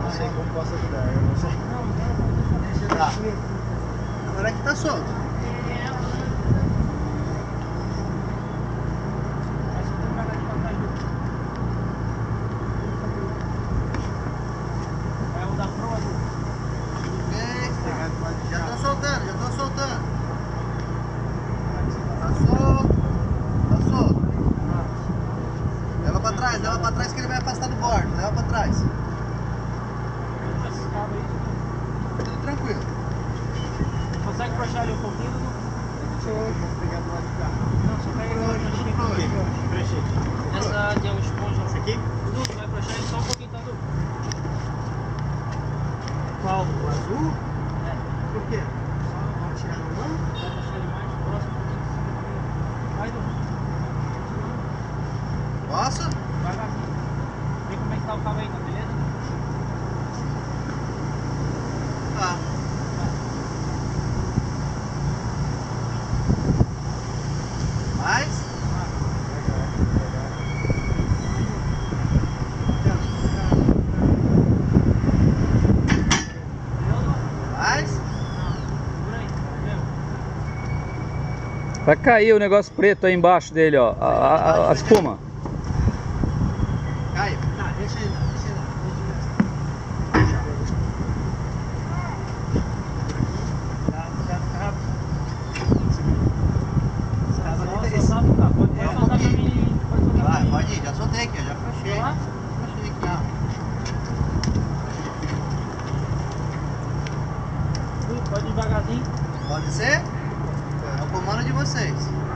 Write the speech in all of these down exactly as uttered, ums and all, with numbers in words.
não sei como posso ajudar. Eu não sei. Deixa eu tá. Agora é que tá solto. Já tô soltando, já tô soltando. Tá solto. Tá solto. Leva pra trás, leva pra trás que ele vai afastar do bordo. Leva pra trás. Tudo tranquilo. Consegue puxar ali um pouquinho? Deixa eu pegar do lado de cá. Não, só pega aqui. Essa de uma esponja. Essa aqui? Tudo, vai puxar ele só um pouquinho, tá, Du? Qual? O azul? É. Por quê? Só vamos tirar no mão? Vai puxar ele mais próximo um pouquinho. Vai, Du. Posso? Devagarzinho. Vê como é que tá o cabo aí, tá beleza? Tá. Mais? Mais? Vai cair o negócio preto aí embaixo dele, ó. A, a, a espuma. Caiu. Tá, deixa ele lá, deixa ele lá. Vai, pode ir, já soltei aqui, já fechei. Fechei aqui, ó. Pode ir devagarzinho. Pode ser? É o comando de vocês.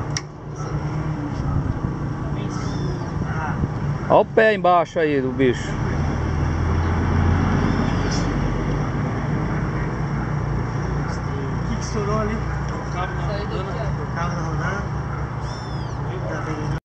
Olha o pé embaixo aí do bicho. O que que estourou ali? O cabo na rodando. O carro tá rodando.